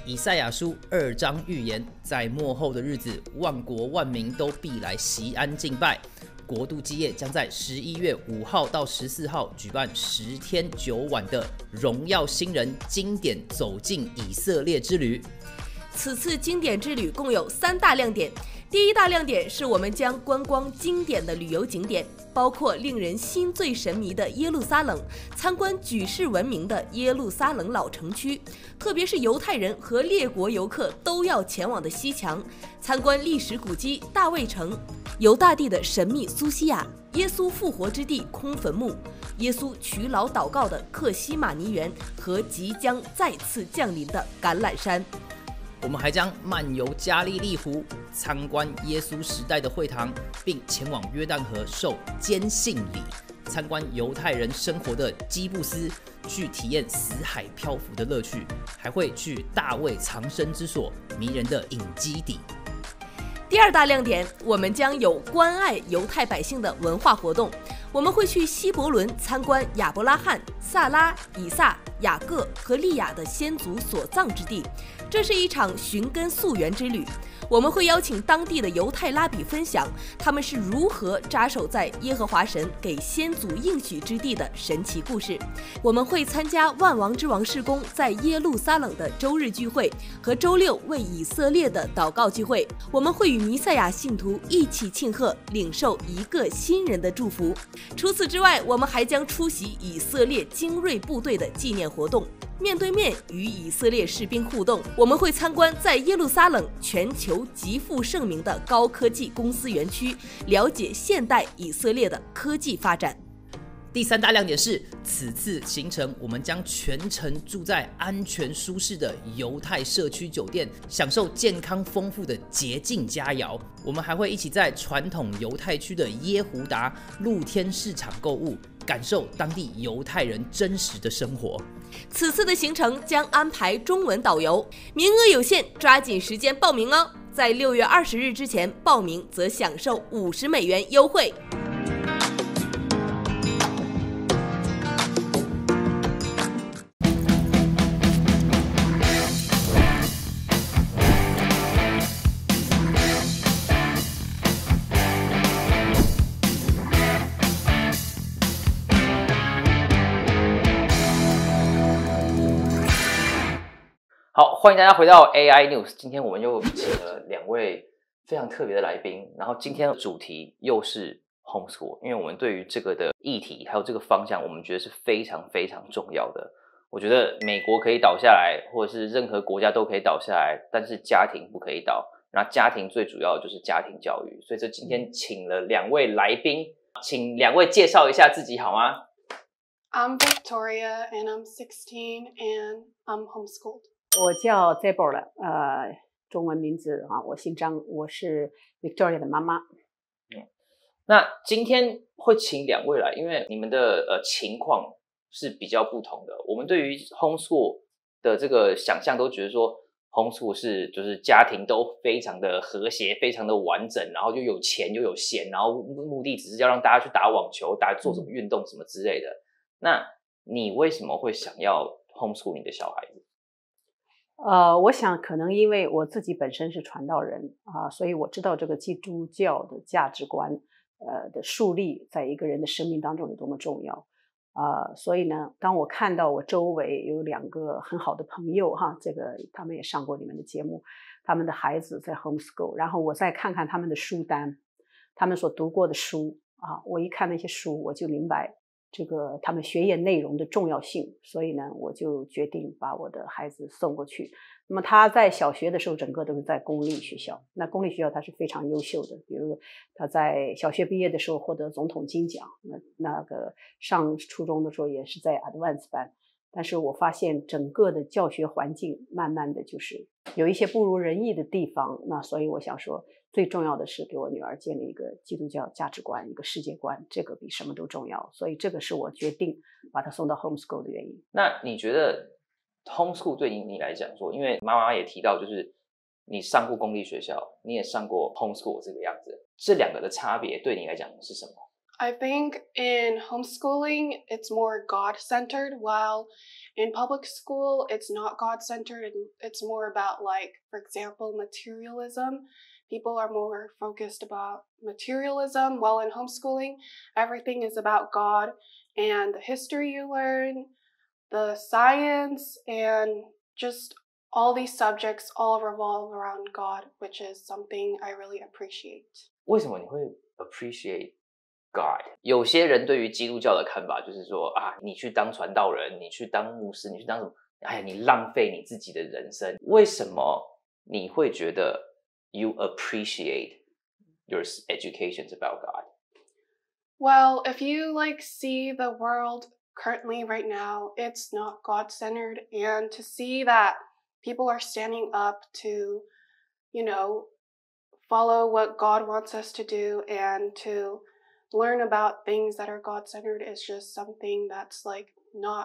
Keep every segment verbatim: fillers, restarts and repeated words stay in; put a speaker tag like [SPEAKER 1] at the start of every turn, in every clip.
[SPEAKER 1] 以赛亚书二章预言，在末后的日子，万国万民都必来锡安敬拜。国度基业将在十一月五号到十四号举办十天九晚的荣耀新人经典走进以色列之旅。
[SPEAKER 2] 此次经典之旅共有三大亮点。第一大亮点是我们将观光经典的旅游景点，包括令人心醉神迷的耶路撒冷，参观举世闻名的耶路撒冷老城区，特别是犹太人和列国游客都要前往的西墙，参观历史古迹大卫城，犹大地的神秘苏西亚，耶稣复活之地空坟墓，耶稣劬劳祷告的克西马尼园和即将再次降临的橄榄山。
[SPEAKER 1] 我们还将漫游加利利湖，参观耶稣时代的会堂，并前往约旦河受坚信礼，参观犹太人生活的基布斯，去体验死海漂浮的乐趣，还会去大卫藏身之所迷人的隐基底。
[SPEAKER 2] 第二大亮点，我们将有关爱犹太百姓的文化活动。我们会去希伯伦参观亚伯拉罕、萨拉、以撒、雅各和利亚的先祖所葬之地，这是一场寻根溯源之旅。我们会邀请当地的犹太拉比分享他们是如何扎守在耶和华神给先祖应许之地的神奇故事。我们会参加万王之王事工在耶路撒冷的周日聚会和周六为以色列的祷告聚会。我们会与弥赛亚信徒一起庆贺，领受一个新人的祝福。除此之外，我们还将出席以色列精锐部队的纪念活动，面对面与以色列士兵互动。我们会参观在耶路撒冷全球极负盛名的高科技公司园区，了解现代以色列的科技发展。
[SPEAKER 1] 第三大亮点是，此次行程我们将全程住在安全舒适的犹太社区酒店，享受健康丰富的洁净佳肴。我们还会一起在传统犹太区的耶胡达露天市场购物，感受当地犹太人真实的生活。
[SPEAKER 2] 此次的行程将安排中文导游，名额有限，抓紧时间报名哦！在六月二十日之前报名，则享受五十美元优惠。
[SPEAKER 1] 好，欢迎大家回到 A I News。今天我们又请了两位非常特别的来宾，然后今天的主题又是 homeschool， 因为我们对于这个的议题还有这个方向，我们觉得是非常非常重要的。我觉得美国可以倒下来，或者是任何国家都可以倒下来，但是家庭不可以倒。那家庭最主要的就是家庭教育，所以这今天请了两位来宾，请两位介绍一下自己好吗？
[SPEAKER 3] I'm Victoria and I'm sixteen and I'm homeschooled.
[SPEAKER 4] 我叫 Deborah， 呃，中文名字啊，我姓张，我是 Victoria 的妈妈。
[SPEAKER 1] 嗯，那今天会请两位来，因为你们的呃情况是比较不同的。我们对于 homeschool 的这个想象都觉得说 homeschool 是就是家庭都非常的和谐，非常的完整，然后又有钱又有闲，然后目的只是要让大家去打网球，大家做什么运动什么之类的。那你为什么会想要 homeschool 你的小孩子？
[SPEAKER 4] 呃，我想可能因为我自己本身是传道人啊、呃，所以我知道这个基督教的价值观呃的树立在一个人的生命当中有多么重要啊、呃，所以呢，当我看到我周围有两个很好的朋友哈，这个他们也上过你们的节目，他们的孩子在 homeschool， 然后我再看看他们的书单，他们所读过的书啊，我一看那些书，我就明白这个他们学业内容的重要性，所以呢，我就决定把我的孩子送过去。那么他在小学的时候，整个都是在公立学校。那公立学校他是非常优秀的，比如他在小学毕业的时候获得总统金奖，那那个上初中的时候也是在 advance 班。但是我发现整个的教学环境慢慢的就是有一些不如人意的地方，那所以我想说，最重要的是给我女儿建立一个基督教价值观，一个世界观，这个比什么都重要。所以这个是我决定把她送到 homeschool 的原因。
[SPEAKER 1] 那你觉得 homeschool 对你来讲说，因为妈妈也提到，就是你上过公立学校，你也上过 homeschool 这个样子，这两个的差别对你来讲是什么？
[SPEAKER 3] I think in homeschooling, it's more God-centered, while in public school, it's not God-centered. And it's more about, like, for example, materialism. People are more focused about materialism, while in homeschooling, everything is about God and the history you learn, the science, and just all these subjects all revolve around God, which is something I really appreciate.
[SPEAKER 1] 为什么你会 appreciate God？ 有些人对于基督教的看法就是说啊，你去当传道人，你去当牧师，你去当什么？哎呀，你浪费你自己的人生。为什么你会觉得 you appreciate your educations about God?
[SPEAKER 3] Well, if you like see the world currently right now, it's not God-centered, and to see that people are standing up to, you know, follow what God wants us to do and to learn about things that are God-centered is just something that's like not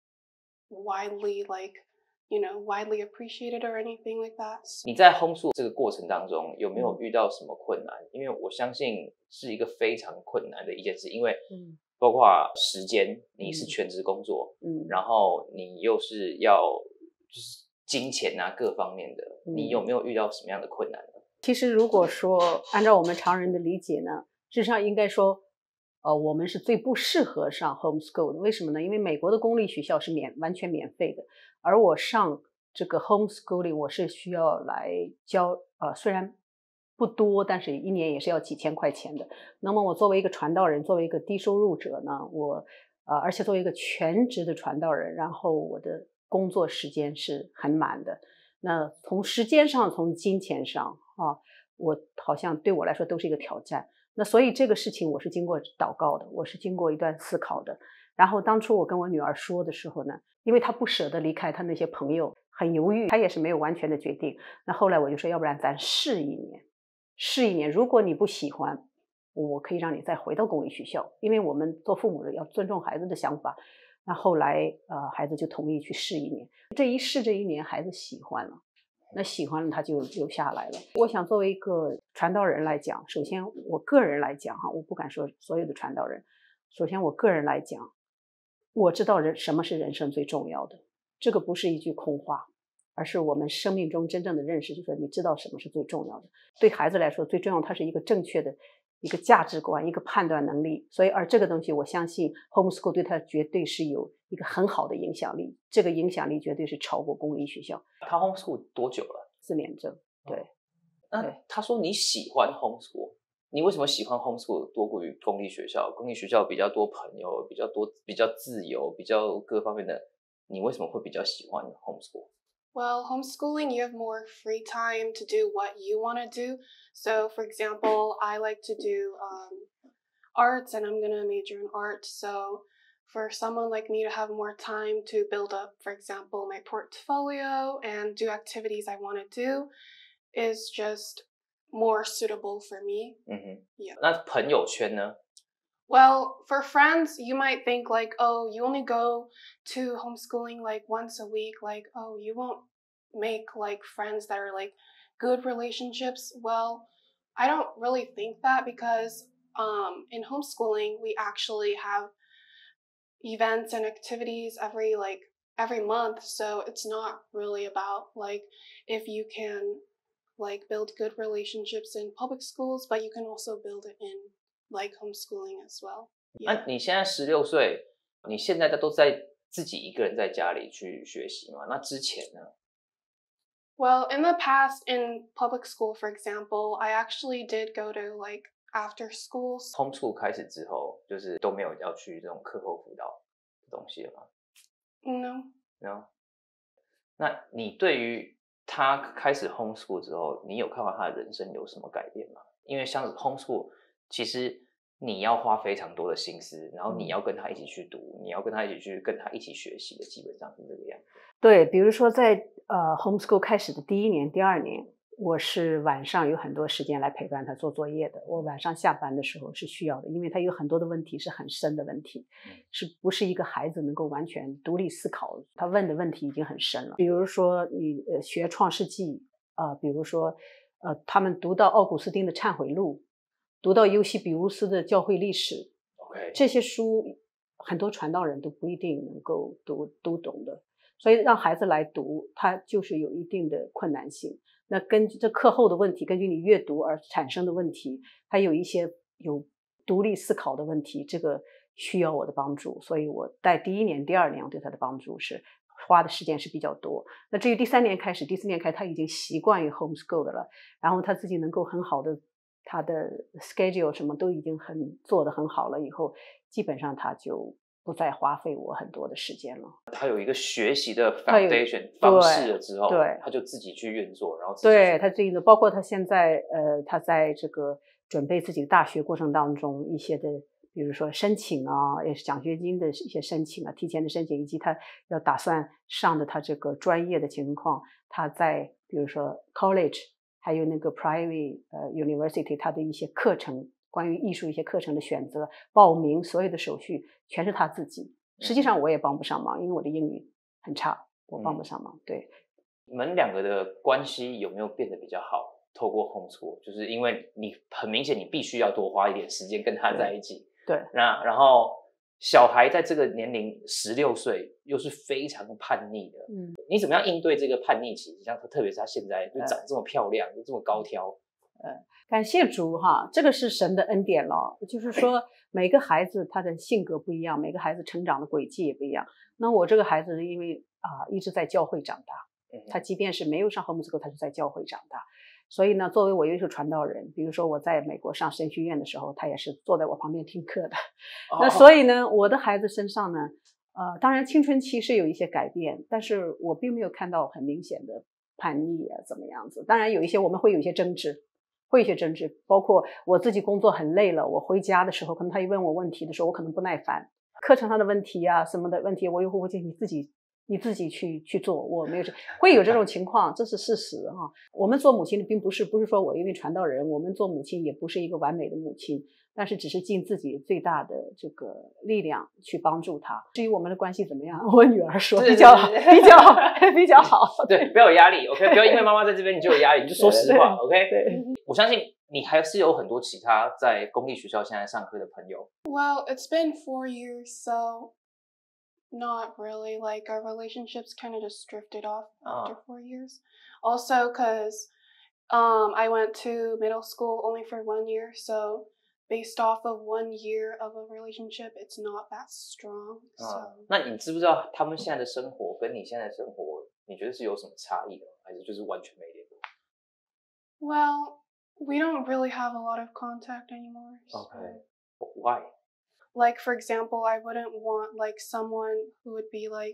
[SPEAKER 3] widely like, you know, widely appreciated or anything like that.
[SPEAKER 1] 你在 homeschool 这个过程当中有没有遇到什么困难？因为我相信是一个非常困难的一件事，因为包括时间，你是全职工作，嗯，然后你又是要就是金钱啊各方面的，你有没有遇到什么样的困难呢？
[SPEAKER 4] 其实如果说按照我们常人的理解呢，事实上应该说，呃，我们是最不适合上 homeschool 的。为什么呢？因为美国的公立学校是免完全免费的，而我上这个 homeschooling 我是需要来交，呃，虽然不多，但是一年也是要几千块钱的。那么我作为一个传道人，作为一个低收入者呢，我呃，而且作为一个全职的传道人，然后我的工作时间是很满的。那从时间上，从金钱上啊，我好像对我来说都是一个挑战。那所以这个事情我是经过祷告的，我是经过一段思考的。然后当初我跟我女儿说的时候呢，因为她不舍得离开她那些朋友，很犹豫，她也是没有完全的决定。那后来我就说，要不然咱试一年，试一年。如果你不喜欢，我可以让你再回到公立学校，因为我们做父母的要尊重孩子的想法。那后来呃，孩子就同意去试一年。这一试这一年，孩子喜欢了。那喜欢了他就留下来了。我想作为一个传道人来讲，首先我个人来讲哈，我不敢说所有的传道人，首先我个人来讲，我知道人什么是人生最重要的，这个不是一句空话，而是我们生命中真正的认识，就是说你知道什么是最重要的。对孩子来说最重要，它是一个正确的一个价值观，一个判断能力。所以而这个东西我相信 homeschool 对他绝对是有一个很好的影响力，这个影响力绝对是超过公立学校。
[SPEAKER 1] 他 homeschool 多久了？
[SPEAKER 4] 四年整。对。
[SPEAKER 1] 那他说你喜欢 homeschool， 你为什么喜欢 homeschool 多过于公立学校？公立学校比较多朋友，比较多比较自由，比较各方面的，你为什么会比较喜欢 homeschool？
[SPEAKER 3] Well, homeschooling, you have more free time to do what you want to do. So, for example, I like to do um, arts, and I'm going to major in art. So, for someone like me to have more time to build up, for example, my portfolio and do activities I want to do is just more suitable for me.
[SPEAKER 1] Mm-hmm.
[SPEAKER 3] Yeah.
[SPEAKER 1] 那朋友圈呢？
[SPEAKER 3] Well, for friends, you might think like, oh, you only go to homeschooling like once a week. Like, oh, you won't make like friends that are like good relationships. Well, I don't really think that because um, in homeschooling, we actually have events and activities every like every month. So it's not really about like if you can like build good relationships in public schools, but you can also build it in like homeschooling as well.
[SPEAKER 1] 那你现在十六岁，你现在都在自己一个人在家里去学习吗？那之前呢？
[SPEAKER 3] Well, in the past, in public school, for example, I actually did go to like after schools.
[SPEAKER 1] homeschool 开始之后，就是都没有要去这种课后辅导的东西了吗？
[SPEAKER 3] No.
[SPEAKER 1] No。那你对于他开始 homeschool 之后，你有看到他的人生有什么改变吗？因为像 homeschool， 其实你要花非常多的心思，然后你要跟他一起去读，你要跟他一起去跟他一起学习的，基本上是这个样子。
[SPEAKER 4] 对，比如说在呃 homeschool 开始的第一年、第二年，我是晚上有很多时间来陪伴他做作业的。我晚上下班的时候是需要的，因为他有很多的问题是很深的问题，是不是一个孩子能够完全独立思考？他问的问题已经很深了。比如说你呃学创世纪啊、呃，比如说呃他们读到奥古斯丁的忏悔录，读到尤西比乌斯的教会历史，
[SPEAKER 1] OK，
[SPEAKER 4] 这些书很多传道人都不一定能够读读懂的，所以让孩子来读，它就是有一定的困难性。那根据这课后的问题，根据你阅读而产生的问题，还有一些有独立思考的问题，这个需要我的帮助。所以我在第一年、第二年对他的帮助是花的时间是比较多。那至于第三年开始，第四年开始他已经习惯于 homeschool 的了，然后他自己能够很好的，他的 schedule 什么都已经很做得很好了以后，基本上他就不再花费我很多的时间了。
[SPEAKER 1] 他有一个学习的 foundation 方式了之后，
[SPEAKER 4] 对，
[SPEAKER 1] 他就自己去运作，然后自己
[SPEAKER 4] 对他自己的，包括他现在呃，他在这个准备自己的大学过程当中一些的，比如说申请啊，也是奖学金的一些申请啊，提前的申请，以及他要打算上的他这个专业的情况，他在比如说 college 还有那个 private 呃 university 他的一些课程。关于艺术一些课程的选择、报名，所有的手续全是他自己。实际上我也帮不上忙，因为我的英语很差，我帮不上忙。对，
[SPEAKER 1] 你们两个的关系有没有变得比较好？透过 homeschool， 就是因为你很明显你必须要多花一点时间跟他在一起。
[SPEAKER 4] 对，
[SPEAKER 1] 那然后小孩在这个年龄十六岁又是非常叛逆的，嗯，你怎么样应对这个叛逆期？像特别是他现在就长这么漂亮，又这么高挑。
[SPEAKER 4] 呃，感谢主哈，这个是神的恩典了。就是说，每个孩子他的性格不一样，每个孩子成长的轨迹也不一样。那我这个孩子因为啊、呃、一直在教会长大，他即便是没有上 homeschool， 他是在教会长大。所以呢，作为我又是传道人，比如说我在美国上神学院的时候，他也是坐在我旁边听课的。哦、那所以呢，我的孩子身上呢，呃，当然青春期是有一些改变，但是我并没有看到很明显的叛逆啊，怎么样子。当然有一些我们会有一些争执。会一些争执，包括我自己工作很累了，我回家的时候，可能他一问我问题的时候，我可能不耐烦，课程上的问题啊，什么的问题，我又会建议你自己你自己去去做，我没有这会有这种情况，这是事实哈。我们做母亲的并不是不是说我因为传道人，我们做母亲也不是一个完美的母亲，但是只是尽自己最大的这个力量去帮助他。至于我们的关系怎么样，我女儿说比较比较比较好，
[SPEAKER 1] 对，不要有压力 ，OK， 不要因为妈妈在这边你就有压力，你就说实话 ，OK。
[SPEAKER 4] 对，
[SPEAKER 1] 我相信你还是有很多其他在公立学校现在上课的朋友。
[SPEAKER 3] Well, it's been four years, so not really. Like our relationships kind of just drifted off after uh. four years. Also, because um, I went to middle school only for one year, so based off of one year of a relationship, it's not that strong. So.
[SPEAKER 1] 啊，那你知不知道他们现在的生活跟你现在的生活，你觉得是有什么差异的，还是就是完全没联络
[SPEAKER 3] ？Well, we don't really have a lot of contact anymore. So.
[SPEAKER 1] Okay. Why?
[SPEAKER 3] Like, for example, I wouldn't want like someone who would be like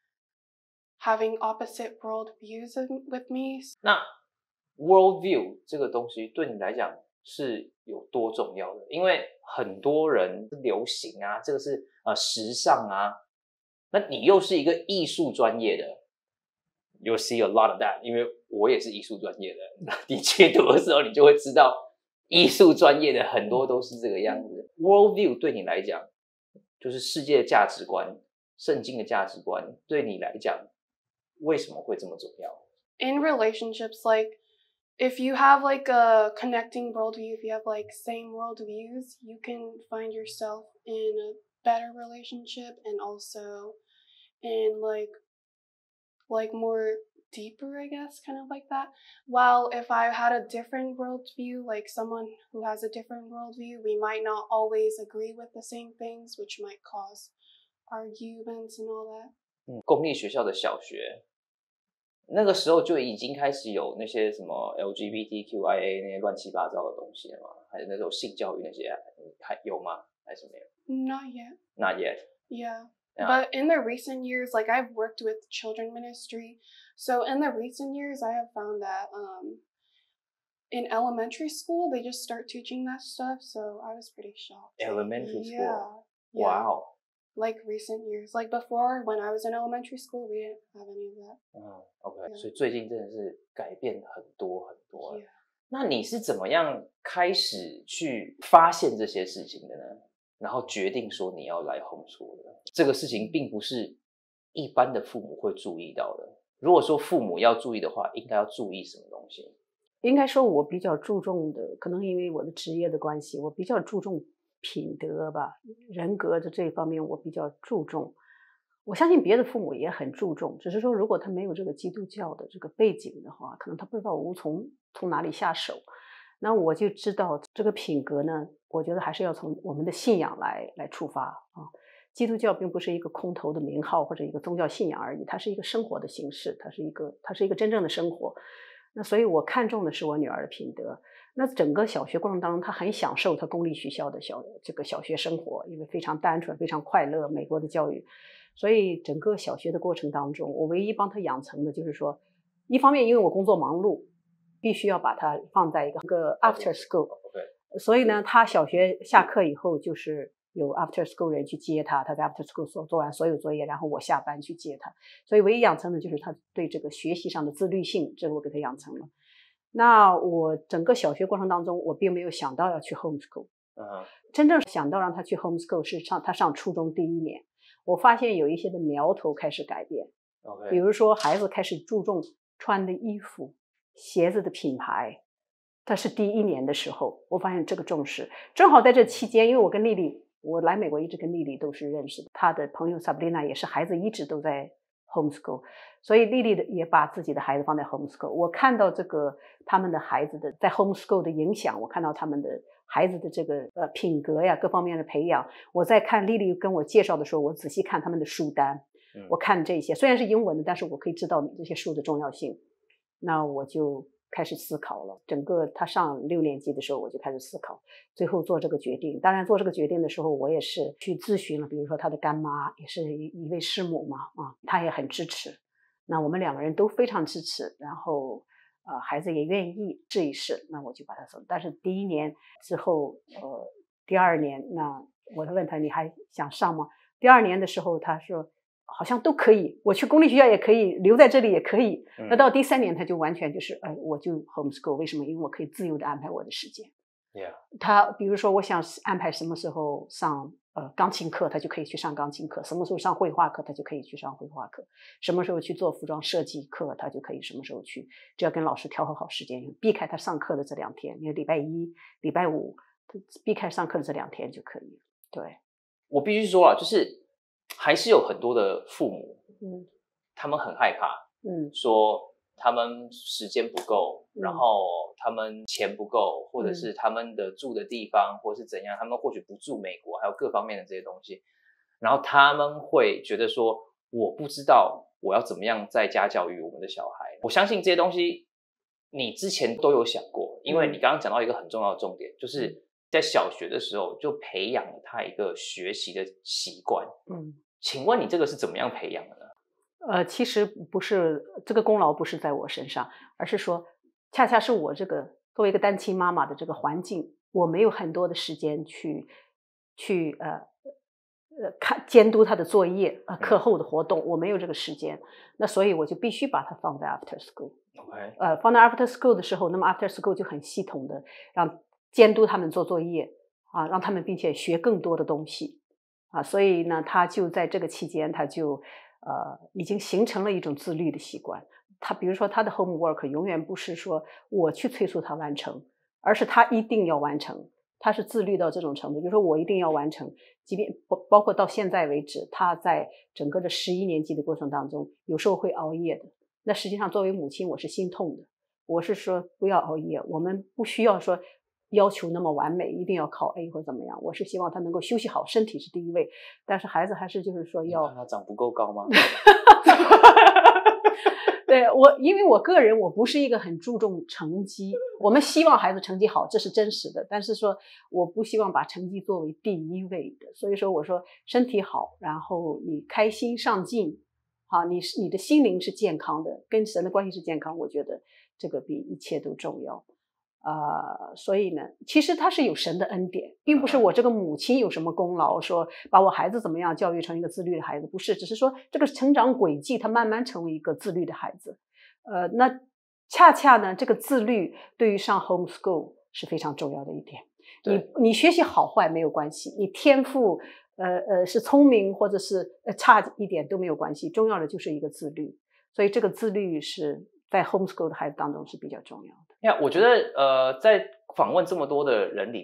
[SPEAKER 3] having opposite world views with me.
[SPEAKER 1] 那 world view 这个东西对你来讲是有多重要的？因为很多人流行啊，这个是呃时尚啊，那你又是一个艺术专业的 ，you'll see a lot of that。因为我也是艺术专业的，你去读的时候，你就会知道艺术专业的很多都是这个样子。world view 对你来讲，就是世界的价值观、圣经的价值观，对你来讲为什么会这么重要
[SPEAKER 3] ？In relationships, like if you have like a connecting worldview, if you have like same worldviews, you can find yourself in a better relationship and also in like like more deeper, I guess, kind of like that. While if I had a different worldview, like someone who has a different worldview, we might not always agree with the same things, which might cause arguments and all that.
[SPEAKER 1] 嗯，公立学校的小学那个时候就已经开始有那些什么 L G B T Q I A 那些乱七八糟的东西了吗？还有那种性教育那些还有吗？还是没有
[SPEAKER 3] ？Not yet.
[SPEAKER 1] Not yet.
[SPEAKER 3] Yeah. Yeah. But in the recent years, like I've worked with children ministry, so in the recent years, I have found that um, in elementary school, they just start teaching that stuff. So I was pretty shocked.
[SPEAKER 1] Elementary school.
[SPEAKER 3] Yeah. yeah.
[SPEAKER 1] Wow.
[SPEAKER 3] Like recent years, like before when I was in elementary school, we didn't have any of that.
[SPEAKER 1] 嗯 ，OK， yeah. 所以最近真的是改变很多很多了。
[SPEAKER 3] Yeah.
[SPEAKER 1] 那你是怎么样开始去发现这些事情的呢？然后决定说你要来 homeschool 的这个事情，并不是一般的父母会注意到的。如果说父母要注意的话，应该要注意什么东西？
[SPEAKER 4] 应该说，我比较注重的，可能因为我的职业的关系，我比较注重品德吧，人格的这一方面我比较注重。我相信别的父母也很注重，只是说如果他没有这个基督教的这个背景的话，可能他不知道无从从哪里下手。那我就知道这个品格呢，我觉得还是要从我们的信仰来来出发啊。基督教并不是一个空头的名号或者一个宗教信仰而已，它是一个生活的形式，它是一个它是一个真正的生活。那所以我看重的是我女儿的品德。那整个小学过程当中，她很享受她公立学校的小这个小学生活，因为非常单纯非常快乐，美国的教育。所以整个小学的过程当中，我唯一帮她养成的就是说，一方面因为我工作忙碌，必须要把她放在一个一个 after school， 所以呢她小学下课以后就是有 after school 人去接她，她在 after school 做做完所有作业，然后我下班去接她。所以唯一养成的就是她对这个学习上的自律性，这个我给她养成了。那我整个小学过程当中，我并没有想到要去 homeschool，
[SPEAKER 1] 嗯，
[SPEAKER 4] 真正想到让她去 homeschool 是上她上初中第一年，我发现有一些的苗头开始改变。
[SPEAKER 1] Okay.
[SPEAKER 4] 比如说孩子开始注重穿的衣服、鞋子的品牌，他是第一年的时候，我发现这个重视。正好在这期间，因为我跟丽丽，我来美国一直跟丽丽都是认识的，她的朋友 Sabrina 也是孩子一直都在 homeschool， 所以丽丽的也把自己的孩子放在 homeschool。我看到这个他们的孩子的在 homeschool 的影响，我看到他们的孩子的这个呃品格呀各方面的培养。我在看丽丽跟我介绍的时候，我仔细看他们的书单，我看这些虽然是英文的，但是我可以知道这些书的重要性。那我就开始思考了，整个他上六年级的时候我就开始思考，最后做这个决定。当然做这个决定的时候，我也是去咨询了，比如说他的干妈也是一一位师母嘛，啊，她也很支持。那我们两个人都非常支持，然后呃孩子也愿意试一试，那我就把他送。但是第一年之后，呃第二年，那我问他你还想上吗？第二年的时候他说好像都可以，我去公立学校也可以，留在这里也可以。嗯、那到第三年他就完全就是，哎，我就 homeschool， 为什么？因为我可以自由的安排我的时间。
[SPEAKER 1] Yeah.
[SPEAKER 4] 他比如说我想安排什么时候上呃钢琴课，他就可以去上钢琴课；什么时候上绘画课，他就可以去上绘画课；什么时候去做服装设计课，他就可以什么时候去。只要跟老师调和好时间，避开他上课的这两天，因为礼拜一、礼拜五，避开上课的这两天就可以。对，
[SPEAKER 1] 我必须说啊，就是还是有很多的父母，
[SPEAKER 4] 嗯，
[SPEAKER 1] 他们很害怕，
[SPEAKER 4] 嗯，
[SPEAKER 1] 说他们时间不够，
[SPEAKER 4] 嗯、
[SPEAKER 1] 然后他们钱不够，或者是他们的住的地方，嗯、或者是怎样，他们或许不住美国，还有各方面的这些东西，然后他们会觉得说，我不知道我要怎么样在家教育我们的小孩。我相信这些东西你之前都有想过，因为你刚刚讲到一个很重要的重点，就是在小学的时候就培养了他一个学习的习惯。
[SPEAKER 4] 嗯，
[SPEAKER 1] 请问你这个是怎么样培养的呢？
[SPEAKER 4] 呃，其实不是，这个功劳不是在我身上，而是说恰恰是我这个作为一个单亲妈妈的这个环境，我没有很多的时间去去呃呃看监督他的作业呃课后的活动，我没有这个时间，那所以我就必须把它放在 after school。Okay. 呃，放在 after school 的时候，那么 after school 就很系统的让监督他们做作业啊，让他们并且学更多的东西啊，所以呢，他就在这个期间，他就呃已经形成了一种自律的习惯。他比如说他的 homework 永远不是说我去催促他完成，而是他一定要完成，他是自律到这种程度，就是说我一定要完成，即便包括到现在为止，他在整个的十一年级的过程当中，有时候会熬夜的。那实际上作为母亲我是心痛的，我是说不要熬夜，我们不需要说要求那么完美，一定要考 A 或者怎么样，我是希望他能够休息好，身体是第一位，但是孩子还是就是说要
[SPEAKER 1] 他长不够高吗？
[SPEAKER 4] 对，我因为我个人我不是一个很注重成绩，我们希望孩子成绩好，这是真实的，但是说我不希望把成绩作为第一位的，所以说我说身体好，然后你开心上进啊，你你的心灵是健康的，跟神的关系是健康，我觉得这个比一切都重要。呃，所以呢，其实他是有神的恩典，并不是我这个母亲有什么功劳，说把我孩子怎么样教育成一个自律的孩子，不是，只是说这个成长轨迹他慢慢成为一个自律的孩子。呃，那恰恰呢，这个自律对于上 homeschool 是非常重要的一点。你你学习好坏没有关系，你天赋呃呃是聪明或者是呃差一点都没有关系，重要的就是一个自律。所以这个自律是在 homeschool 的孩子当中是比较重要的。
[SPEAKER 1] 呀，我觉得呃，在访问这么多的人里面，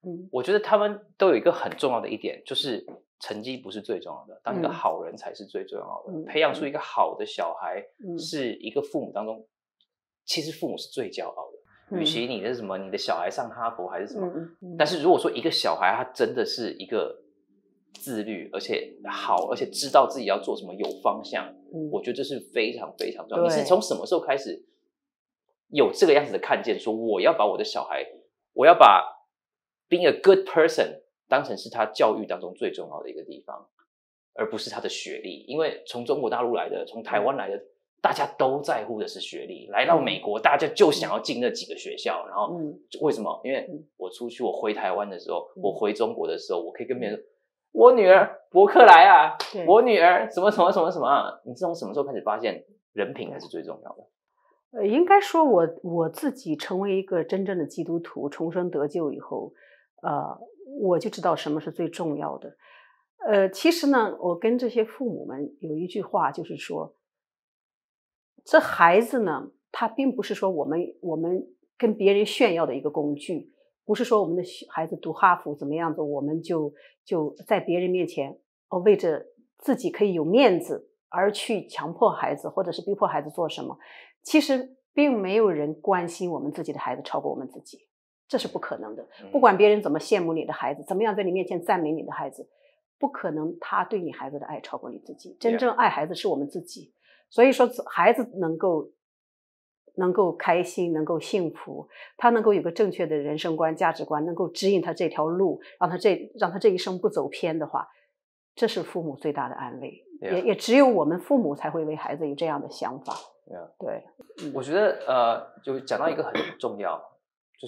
[SPEAKER 4] 嗯，
[SPEAKER 1] 我觉得他们都有一个很重要的一点，就是成绩不是最重要的，当一个
[SPEAKER 4] 嗯
[SPEAKER 1] 好人才是最重要的。
[SPEAKER 4] 嗯
[SPEAKER 1] 培养出一个好的小孩，
[SPEAKER 4] 嗯
[SPEAKER 1] 是一个父母当中，其实父母是最骄傲的。
[SPEAKER 4] 嗯
[SPEAKER 1] 与其你的什么，你的小孩上哈佛还是什么，
[SPEAKER 4] 嗯嗯
[SPEAKER 1] 但是如果说一个小孩他真的是一个自律，而且好，而且知道自己要做什么，有方向，
[SPEAKER 4] 嗯
[SPEAKER 1] 我觉得这是非常非常重要。你
[SPEAKER 4] 对
[SPEAKER 1] 是从什么时候开始有这个样子的看见，说我要把我的小孩，我要把 being a good person 当成是他教育当中最重要的一个地方，而不是他的学历。因为从中国大陆来的，从台湾来的，大家都在乎的是学历。来到美国，大家就想要进那几个学校。然后
[SPEAKER 4] 嗯
[SPEAKER 1] 为什么？因为
[SPEAKER 4] 嗯
[SPEAKER 1] 我出去，我回台湾的时候，
[SPEAKER 4] 嗯
[SPEAKER 1] 我回中国的时候，我可以跟别人说，我女儿伯克莱啊，
[SPEAKER 4] 对
[SPEAKER 1] 我女儿什么什么什么什么啊。你从什么时候开始发现人品还是最重要的？
[SPEAKER 4] 呃，应该说我我自己成为一个真正的基督徒，重生得救以后，呃，我就知道什么是最重要的。呃，其实呢，我跟这些父母们有一句话，就是说，这孩子呢，他并不是说我们我们跟别人炫耀的一个工具，不是说我们的孩子读哈佛怎么样子，我们就就在别人面前哦，为着自己可以有面子而去强迫孩子，或者是逼迫孩子做什么。其实并没有人关心我们自己的孩子超过我们自己，这是不可能的。不管别人怎么羡慕你的孩子，怎么样在你面前赞美你的孩子，不可能他对你孩子的爱超过你自己。真正爱孩子是我们自己。所以说，孩子能够能够开心，能够幸福，他能够有个正确的人生观、价值观，能够指引他这条路，让他这让他这一生不走偏的话，这是父母最大的安慰。
[SPEAKER 1] Yeah.
[SPEAKER 4] 也也只有我们父母才会为孩子有这样的想法。
[SPEAKER 1] Yeah.
[SPEAKER 4] 对，嗯、
[SPEAKER 1] 我觉得呃，就讲到一个很重要，就是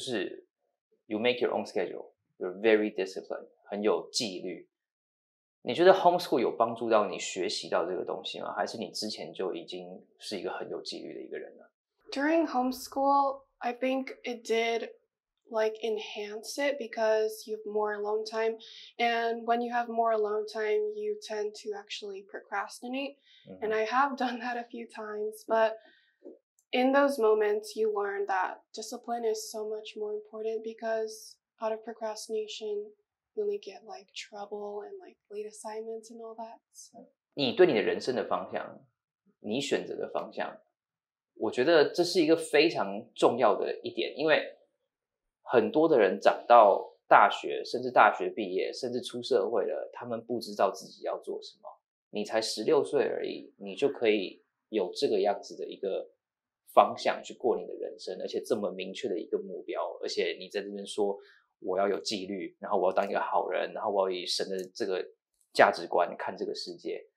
[SPEAKER 1] you make your own schedule, you're very disciplined， 很有纪律。你觉得 homeschool 有帮助到你学习到这个东西吗？还是你之前就已经是一个很有纪律的一个人了？
[SPEAKER 3] During homeschool, I think it did like enhance it because you have more alone time, and when you have more alone time you tend to actually procrastinate. Mm-hmm. And I have done that a few times, but in those moments you learn that discipline is so much more important, because out of procrastination you only get like trouble and like late assignments and all that. So.
[SPEAKER 1] 你对你的人生的方向，你选择的方向，我觉得这是一个非常重要的一点，因为很多的人长到大学，甚至大学毕业，甚至出社会了，他们不知道自己要做什么。你才十六岁而已，你就可以有这个样子的一个方向去过你的人生，而且这么明确的一个目标，而且你在这边说我要有纪律，然后我要当一个好人，然后我要以神的这个价值观看这个世界。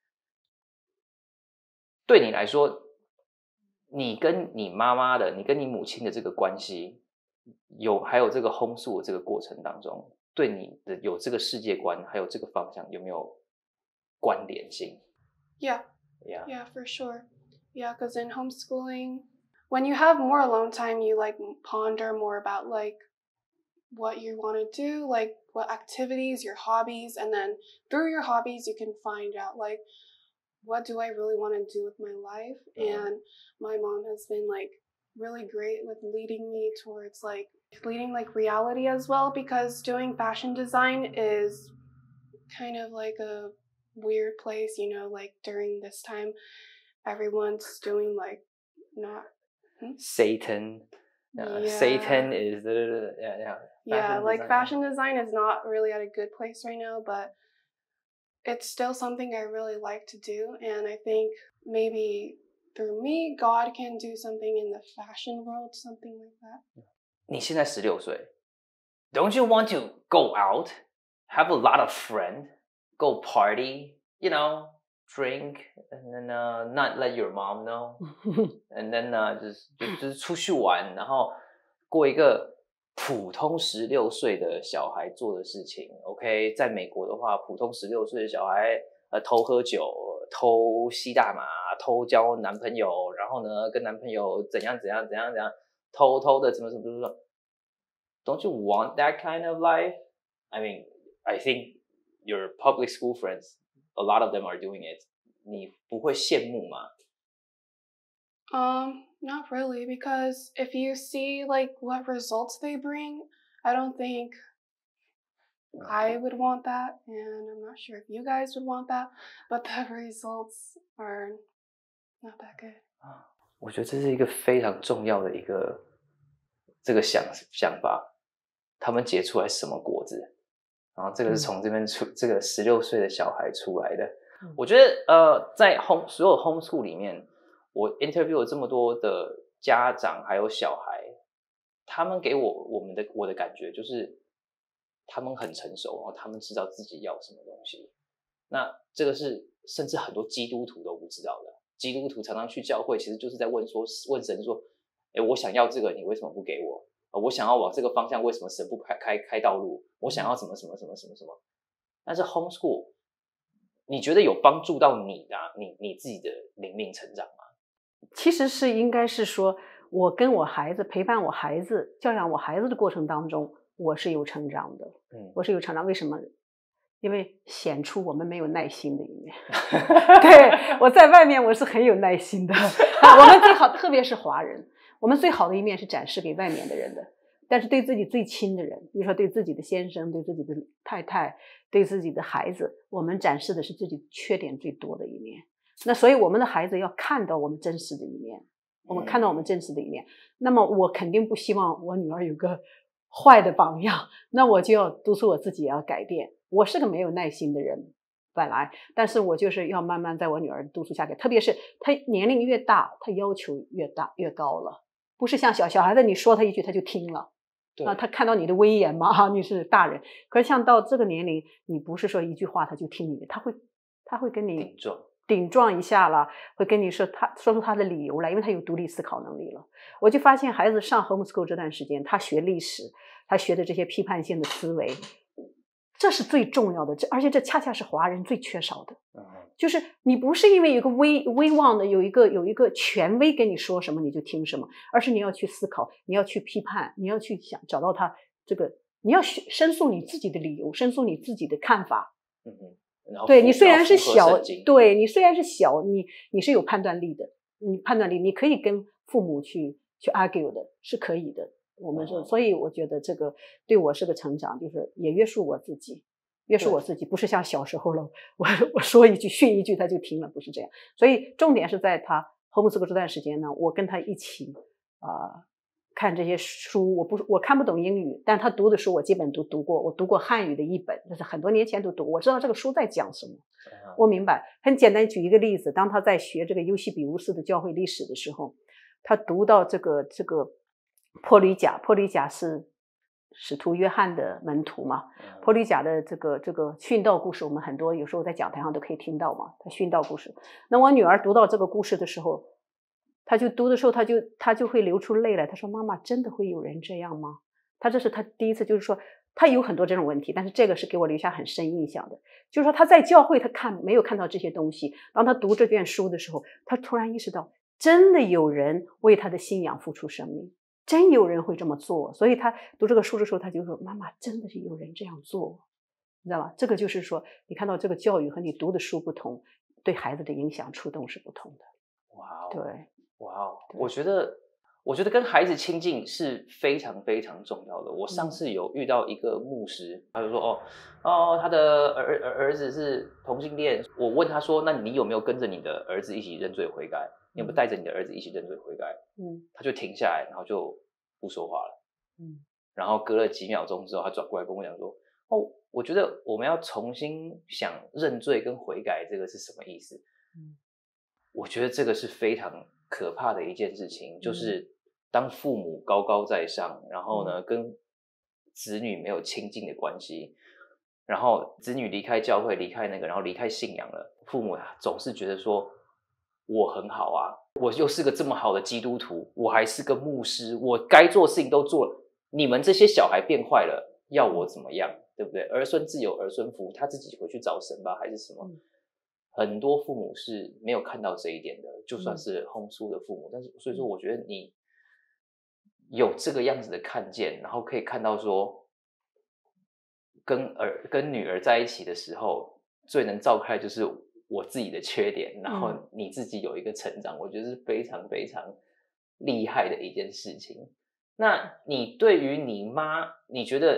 [SPEAKER 1] 对你来说，你跟你妈妈的，你跟你母亲的这个关系，有还有这个homeschool这个过程当中，对你的有这个世界观，还有这个方向有没有关联性？
[SPEAKER 3] Yeah.
[SPEAKER 1] Yeah.
[SPEAKER 3] Yeah, for sure. Yeah, because in homeschooling, when you have more alone time, you like ponder more about like what you want to do, like what activities, your hobbies, and then through your hobbies you can find out like what do I really want to do with my life. Mm-hmm. And my mom has been like really great with leading me towards like leading like reality as well, because doing fashion design is kind of like a weird place, you know, like during this time everyone's doing like not hmm?
[SPEAKER 1] Satan uh,
[SPEAKER 3] yeah.
[SPEAKER 1] Satan is uh, yeah yeah
[SPEAKER 3] yeah like
[SPEAKER 1] design.
[SPEAKER 3] Fashion design is not really at a good place right now, but it's still something I really like to do, and I think maybe through me God can do something in the fashion world, something like that.
[SPEAKER 1] 你现在十六岁 Don't you want to go out, have a lot of friends, go party, you know, drink, and then uh, not let your mom know, and then uh, 就是就就是出去玩，然后过一个普通十六岁的小孩做的事情。 OK， 在美国的话，普通十六岁的小孩呃偷喝酒，偷吸大麻，偷交男朋友，然后呢跟男朋友怎样怎样怎样怎样，偷偷的怎么怎么怎么。Don't you want that kind of life? I mean, I think your public school friends, a lot of them are doing it. 你不会羡慕吗？
[SPEAKER 3] Um, not really, because if you see like what results they bring, I don't think I would want that, and I'm not sure if you guys would want that, but the results are not that good.
[SPEAKER 1] 我觉得这是一个非常重要的一个这个想想法，他们结出来什么果子，然后这个是从这边出、嗯、这个十六岁的小孩出来的。嗯、我觉得呃，在 home 所有 homeschool 里面，我 interview 了这么多的家长还有小孩，他们给我我们的我的感觉就是他们很成熟，然后他们知道自己要什么东西。那这个是甚至很多基督徒都不知道的。基督徒常常去教会，其实就是在问说，问神说：“哎，我想要这个，你为什么不给我？我想要往这个方向，为什么神不开开开道路？我想要什么什么什么什么什么？”但是 homeschool， 你觉得有帮助到你的、啊、你你自己的灵命成长吗？
[SPEAKER 4] 其实是应该是说，我跟我孩子陪伴我孩子、教养我孩子的过程当中，我是有成长的。嗯，我是有成长。为什么？因为显出我们没有耐心的一面。对，我在外面我是很有耐心的。我们最好，特别是华人，我们最好的一面是展示给外面的人的。但是对自己最亲的人，比如说对自己的先生、对自己的太太、对自己的孩子，我们展示的是自己缺点最多的一面。那所以我们的孩子要看到我们真实的一面，我们看到我们真实的一面。那么我肯定不希望我女儿有个坏的榜样，那我就要督促我自己也要改变。我是个没有耐心的人本来，但是我就是要慢慢在我女儿督促下改，特别是她年龄越大，她要求越大越高了，不是像小小孩子你说她一句她就听了。啊，他看到你的威严嘛，哈，你是大人。可是像到这个年龄，你不是说一句话他就听你的，他会，他会跟你
[SPEAKER 1] 顶撞，
[SPEAKER 4] 顶撞一下了，会跟你说他说出他的理由来，因为他有独立思考能力了。我就发现孩子上 homeschool 这段时间，他学历史，他学的这些批判性的思维，这是最重要的，这而且这恰恰是华人最缺少的。嗯，就是你不是因为有个威威望的有一个有一个权威跟你说什么你就听什么，而是你要去思考，你要去批判，你要去想找到他这个，你要申诉你自己的理由，申诉你自己的看法。
[SPEAKER 1] 嗯嗯，然后
[SPEAKER 4] 对你虽然是小，对你虽然是小，你你是有判断力的，你判断力你可以跟父母去去 argue 的，是可以的。我们说，所以我觉得这个对我是个成长，就是也约束我自己。约束我自己，不是像小时候了，我我说一句训一句他就听了，不是这样。所以重点是在他 homeschool 这段时间呢，我跟他一起啊、呃、看这些书。我不我看不懂英语，但他读的书我基本都读过。我读过汉语的一本，就是很多年前都读，我知道这个书在讲什么，我明白。很简单，举一个例子，当他在学这个尤西比乌斯的教会历史的时候，他读到这个这个坡吕贾，坡吕贾是使徒约翰的门徒嘛，坡吕贾的这个这个殉道故事，我们很多有时候在讲台上都可以听到嘛，他殉道故事。那我女儿读到这个故事的时候，她就读的时候，她就她就会流出泪来。她说：“妈妈，真的会有人这样吗？”她这是她第一次，就是说她有很多这种问题，但是这个是给我留下很深印象的。就是说她在教会，她看没有看到这些东西，当她读这卷书的时候，她突然意识到，真的有人为她的信仰付出生命。真有人会这么做，所以他读这个书的时候，他就说：“妈妈，真的是有人这样做，你知道吗？”这个就是说，你看到这个教育和你读的书不同，对孩子的影响触动是不同的。
[SPEAKER 1] 哇哦，
[SPEAKER 4] 对，
[SPEAKER 1] 哇哦，我觉得，我觉得跟孩子亲近是非常非常重要的。我上次有遇到一个牧师，他就说：“哦哦，他的儿儿儿子是同性恋。”我问他说：“那你有没有跟着你的儿子一起认罪悔改？你有没有带着你的儿子一起认罪悔改？”嗯，他就停下来，然后就不说话了。嗯，然后隔了几秒钟之后，他转过来跟我讲说：“哦，我觉得我们要重新想认罪跟悔改这个是什么意思？”嗯，我觉得这个是非常可怕的一件事情，就是当父母高高在上，然后呢跟子女没有亲近的关系，然后子女离开教会，离开那个，然后离开信仰了，父母总是觉得说我很好啊，我又是个这么好的基督徒，我还是个牧师，我该做的事情都做了，你们这些小孩变坏了，要我怎么样，对不对？儿孙自有儿孙福，他自己回去找神吧，还是什么？嗯，很多父母是没有看到这一点的，就算是homeschool的父母，但是所以说我觉得你有这个样子的看见，然后可以看到说跟儿跟女儿在一起的时候，最能照开就是我自己的缺点，然后你自己有一个成长，我觉得是非常非常厉害的一件事情。那你对于你妈，你觉得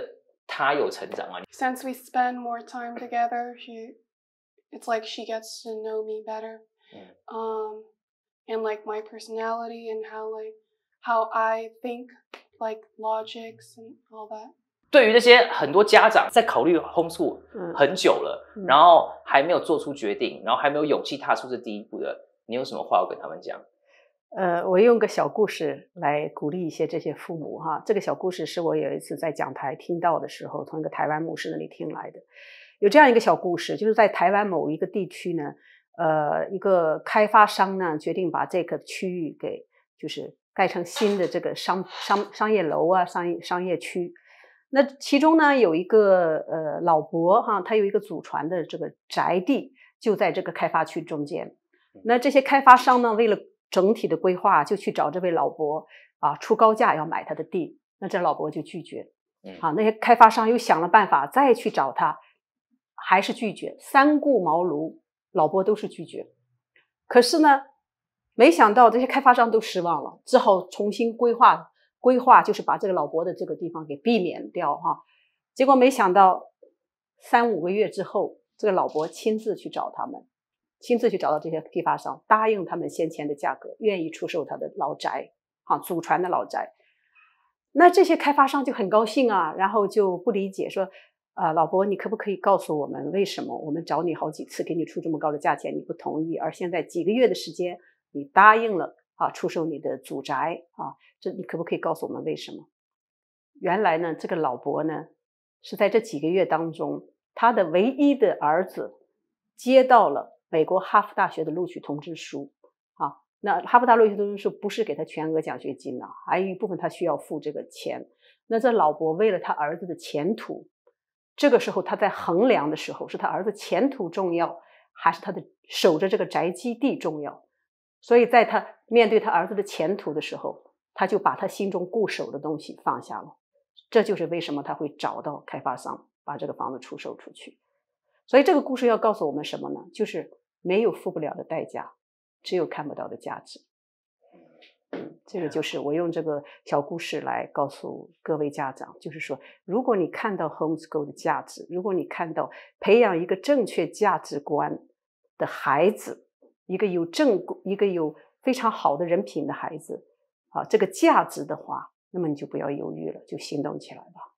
[SPEAKER 1] 她有成长吗？
[SPEAKER 3] Since we spend more time together, she, it's like she gets to know me better,
[SPEAKER 1] Mm.
[SPEAKER 3] um, and like my personality and how like how I think, like logics and all that.
[SPEAKER 1] 对于那些很多家长在考虑 homeschool 很久了，
[SPEAKER 4] 嗯、
[SPEAKER 1] 然后还没有做出决定，然后还没有勇气踏出这第一步的，你有什么话要跟他们讲？
[SPEAKER 4] 呃，我用个小故事来鼓励一些这些父母哈。这个小故事是我有一次在讲台听到的时候，从一个台湾牧师那里听来的。有这样一个小故事，就是在台湾某一个地区呢，呃，一个开发商呢决定把这个区域给就是盖成新的这个商商商业楼啊，商业商业区。那其中呢有一个呃老伯哈，他有一个祖传的这个宅地，就在这个开发区中间。那这些开发商呢，为了整体的规划，就去找这位老伯啊，出高价要买他的地。那这老伯就拒绝。啊，那些开发商又想了办法，再去找他，还是拒绝。三顾茅庐，老伯都是拒绝。可是呢，没想到这些开发商都失望了，只好重新规划。规划就是把这个老伯的这个地方给避免掉哈，结果没想到三五个月之后，这个老伯亲自去找他们，亲自去找到这些批发商，答应他们先前的价格，愿意出售他的老宅，哈，祖传的老宅。那这些开发商就很高兴啊，然后就不理解说，呃，老伯，你可不可以告诉我们为什么我们找你好几次，给你出这么高的价钱，你不同意，而现在几个月的时间，你答应了啊，出售你的祖宅啊？这你可不可以告诉我们为什么？原来呢，这个老伯呢是在这几个月当中，他的唯一的儿子接到了美国哈佛大学的录取通知书啊。那哈佛大录取通知书不是给他全额奖学金啊，还有一部分他需要付这个钱。那这老伯为了他儿子的前途，这个时候他在衡量的时候，是他儿子前途重要，还是他的守着这个宅基地重要？所以在他面对他儿子的前途的时候，他就把他心中固守的东西放下了。这就是为什么他会找到开发商，把这个房子出售出去。所以这个故事要告诉我们什么呢？就是没有付不了的代价，只有看不到的价值。这个就是我用这个小故事来告诉各位家长，就是说，如果你看到 homeschool 的价值，如果你看到培养一个正确价值观的孩子，一个有正一个有非常好的人品的孩子啊，这个价值的话，那么你就不要犹豫了，就行动起来吧。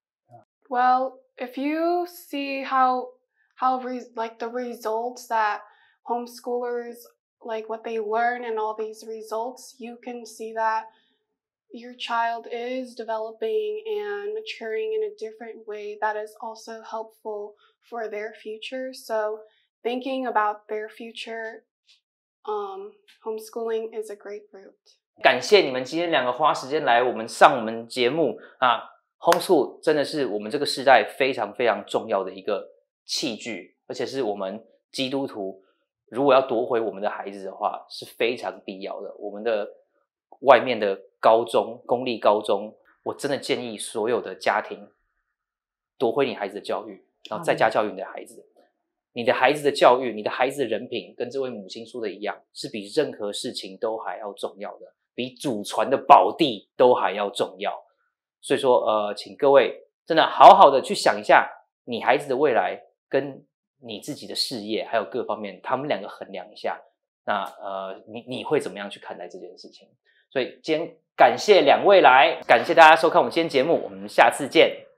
[SPEAKER 3] Well, if you see how how re- like the results that homeschoolers, like what they learn and all these results, you can see that your child is developing and maturing in a different way that is also helpful for their future. So thinking about their future, um, homeschooling is a great route.
[SPEAKER 1] 感谢你们今天两个花时间来我们上我们节目啊 ，homeschool 真的是我们这个时代非常非常重要的一个器具，而且是我们基督徒如果要夺回我们的孩子的话是非常必要的。我们的外面的高中公立高中，我真的建议所有的家庭夺回你孩子的教育，然后在家教育你的孩子。你的孩子的教育，你的孩子的人品跟这位母亲说的一样，是比任何事情都还要重要的，比祖传的宝地都还要重要。所以说呃，请各位真的好好的去想一下你孩子的未来跟你自己的事业还有各方面，他们两个衡量一下，那呃，你你会怎么样去看待这件事情？所以今天感谢两位来，感谢大家收看我们今天节目，我们下次见。